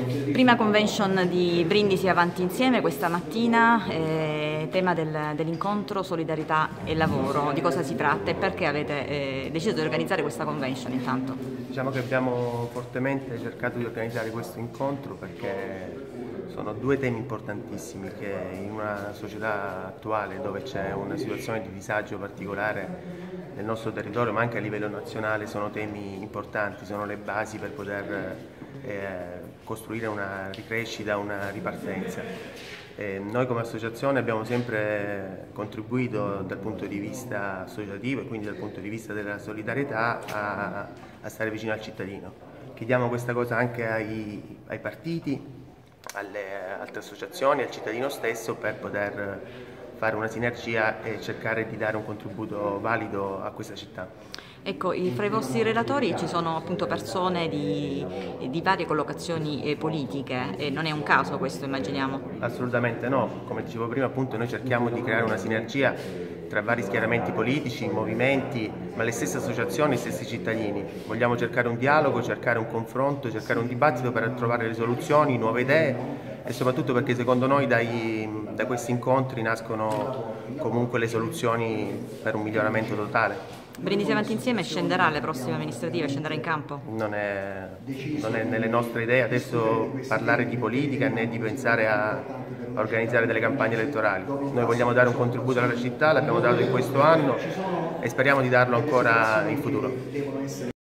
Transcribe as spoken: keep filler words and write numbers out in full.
Prima convention di Brindisi Avanti Insieme questa mattina, eh, tema del, dell'incontro solidarietà e lavoro. Di cosa si tratta e perché avete eh, deciso di organizzare questa convention intanto? Diciamo che abbiamo fortemente cercato di organizzare questo incontro perché sono due temi importantissimi che in una società attuale dove c'è una situazione di disagio particolare nel nostro territorio ma anche a livello nazionale sono temi importanti, sono le basi per poter eh, costruire una ricrescita, una ripartenza. Eh, noi come associazione abbiamo sempre contribuito dal punto di vista associativo e quindi dal punto di vista della solidarietà a, a stare vicino al cittadino. Chiediamo questa cosa anche ai, ai partiti, alle altre associazioni, al cittadino stesso per poter fare una sinergia e cercare di dare un contributo valido a questa città. Ecco, fra i vostri relatori ci sono appunto persone di, di varie collocazioni eh, politiche e non è un caso questo, immaginiamo? Assolutamente no, come dicevo prima appunto noi cerchiamo di creare una sinergia tra vari schieramenti politici, movimenti, ma le stesse associazioni, i stessi cittadini. Vogliamo cercare un dialogo, cercare un confronto, cercare un dibattito per trovare le soluzioni, nuove idee e soprattutto perché secondo noi dai, da questi incontri nascono comunque le soluzioni per un miglioramento totale. Brindisi Avanti Insieme scenderà alle prossime amministrative, scenderà in campo? Non è, non è nelle nostre idee adesso parlare di politica né di pensare a, a organizzare delle campagne elettorali. Noi vogliamo dare un contributo alla città, l'abbiamo dato in questo anno e speriamo di darlo ancora in futuro.